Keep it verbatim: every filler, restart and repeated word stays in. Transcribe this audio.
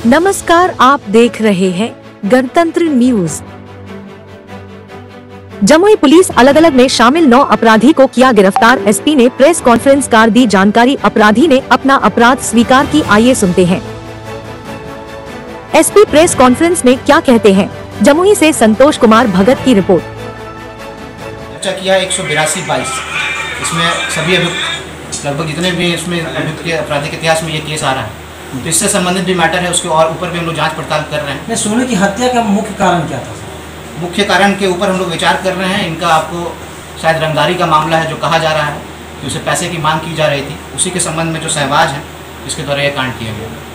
नमस्कार, आप देख रहे हैं गणतंत्र न्यूज। जमुई पुलिस अलग अलग में शामिल नौ अपराधी को किया गिरफ्तार। एसपी ने प्रेस कॉन्फ्रेंस कर दी जानकारी। अपराधी ने अपना अपराध स्वीकार की। आइए सुनते हैं एसपी प्रेस कॉन्फ्रेंस में क्या कहते हैं। जमुई से संतोष कुमार भगत की रिपोर्ट। चर्चा किया एक सौ बिरासी बाईस, इसमें सभी अभियुक्त लगभग जितने भी इसमें अभियुक्त के आपराधिक इतिहास में ये केस आ रहा है, तो इससे संबंधित भी मैटर है। उसके और ऊपर भी हम लोग जांच पड़ताल कर रहे हैं। सोनू की हत्या का मुख्य कारण क्या था? मुख्य कारण के ऊपर हम लोग विचार कर रहे हैं। इनका आपको शायद रंगदारी का मामला है जो कहा जा रहा है कि उसे पैसे की मांग की जा रही थी, उसी के संबंध में जो सहवाज है इसके द्वारा यह कांड किया गया।